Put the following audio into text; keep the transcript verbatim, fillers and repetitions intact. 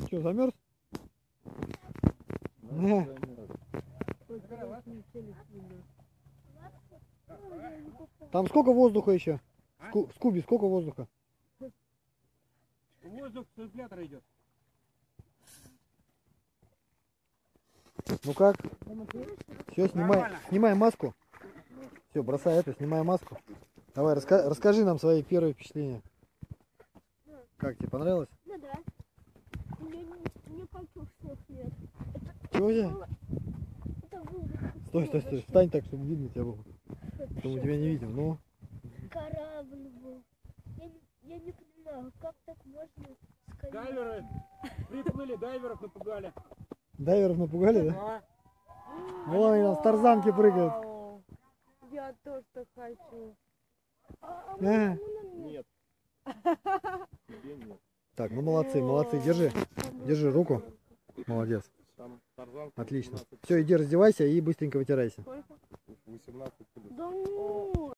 Что, замерз? Да. Там сколько воздуха еще? А? Ску Скуби, сколько воздуха? Воздух с вентилятора идет. Ну как? Все, снимай, Нормально. снимай маску. Все, бросай это, снимай маску. Давай, раска расскажи нам свои первые впечатления. Как тебе понравилось? Ну да. Я не, не почувствовал свет. Чего у тебя? Это был Стой, стой, стой. Встань так, чтобы видно тебя было. Чтобы мы тебя не видим. Ну, корабль был. Я, не- я не понимаю, как так можно сказать. Дайверы приплыли, дайверов напугали. дайверов напугали, да? А? Ну ладно, они там с тарзанки прыгают. Вау. Я тоже так хочу. А, а А. можно Нет. Тебе нет. Так, ну молодцы, молодцы. Держи, держи руку. Молодец. Там тарзан. Отлично. Все, иди раздевайся и быстренько вытирайся. Сколько? восемнадцать плюс. Да ну.